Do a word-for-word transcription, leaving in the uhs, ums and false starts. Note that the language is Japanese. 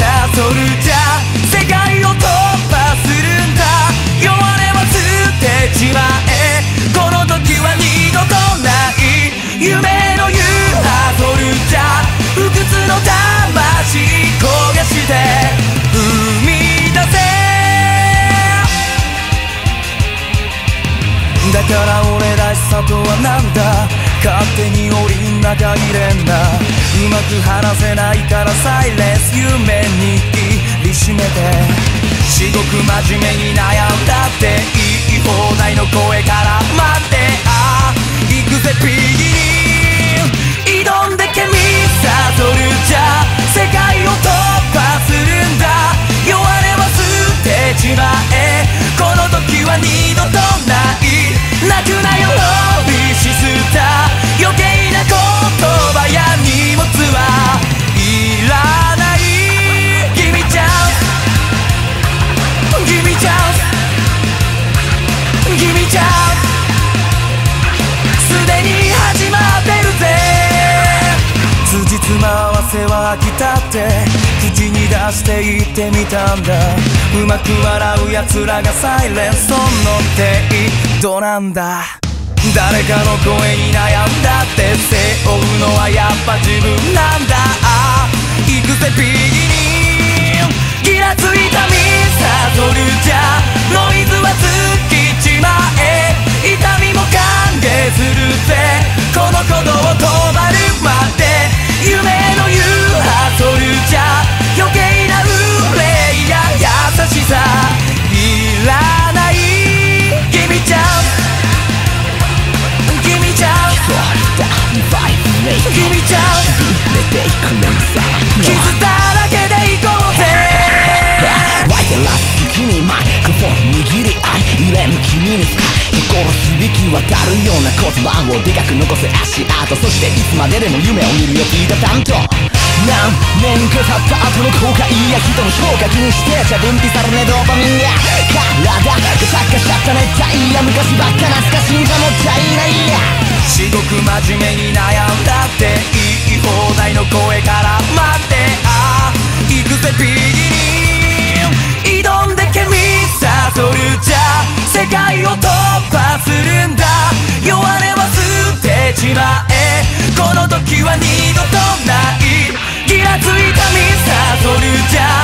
サソルジャー世界を突破するんだ。弱音は捨てちまえ、この時は二度とない夢の言うハソルジャー不屈の魂焦がして生み出せ。だから俺らしさとはなんだ、勝手に檻ん中入れんな。うまく話せないからサイレンス夢に入りしめて、至極真面目に悩んだって言い放題の声から待って、ああ行くぜピギニン挑んでけミサソルジャー世界を突破するんだ。弱音は捨てちまえ、この時は二度とない。泣くなよロビシスター、余計な言葉や荷物はいらない。 Give me chance Give me chance Give me chance すでに始まってるぜ。辻褄合わせは飽きたって口に出して言ってみたんだ。うまく笑う奴らがサイレンその程度なんだ。誰かの声に悩んだって背負うのはやっぱ自分なんだ。ああ行くぜピギニンギラついたミサソルジャーノイズは尽きちまえ、痛みも歓迎するぜこの鼓動を止まるまで。夢の言うハソルジャー余計な憂いや優しさいらない。 Give me chance Give me chance Give me chance 傷だらけでいこうぜ。 湧いてらす時にマイクフォン握り合い揺れぬ君に深い心響き渡るような言葉をでかく残せ足跡、そしていつまででも夢を見るよ聞いた担当。何年か経った後の後悔や人の評価気にしてちゃ分泌されねドーパミンが体がサッカしちゃった熱帯や昔ばっか懐かしいかもったいないや。 至極真面目に悩んだって言い放題の声から待って、ああ行くぜピギニン挑んでけミサソルジャー世界を突破するんだ。弱音は捨てちまえ、この時は二度とない。ギラついたミサソルジャー